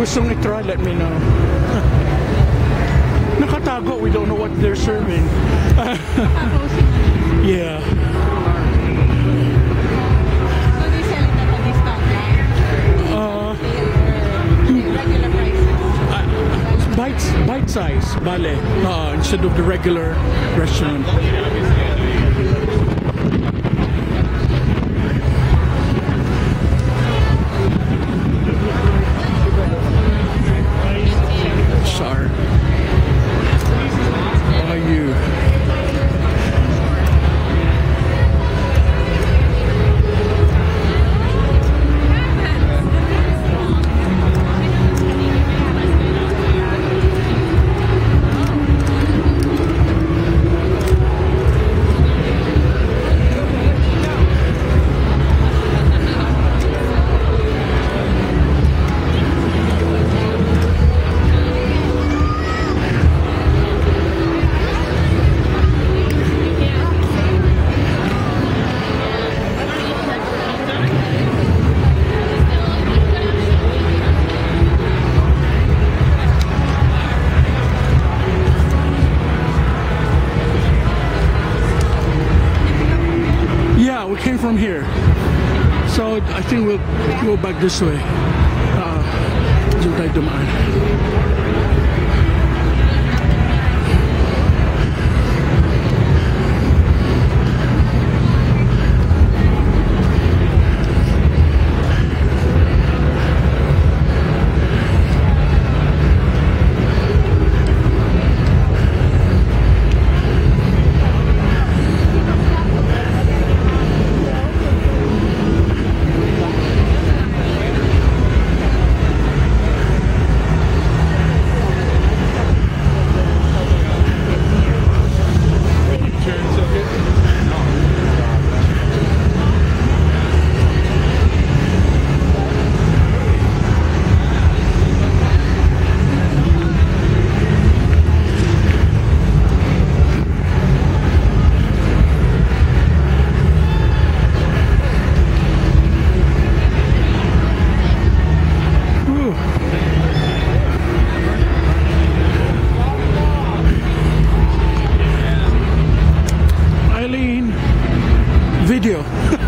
gustong i-try, let me know. Nakatago, we don't know what they're serving. Yeah. So they sell it at a discount now? Regular prices? Bite size, bale, instead of the regular restaurant. Sorry. How are you? We came from here, so I think we'll go back this way. Diyan tayo dumaan. Aileen, video.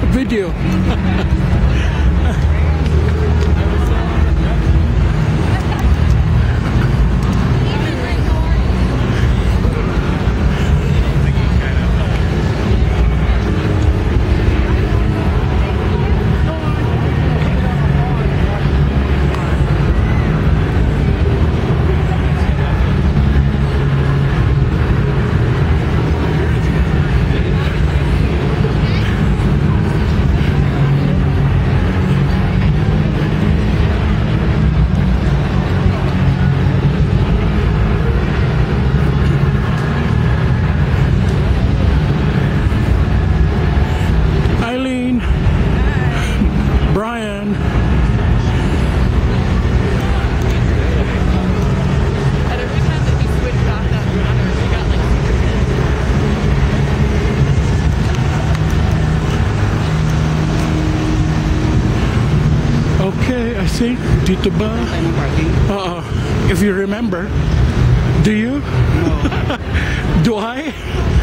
I think dito ba? If you remember, do you? No. Do I?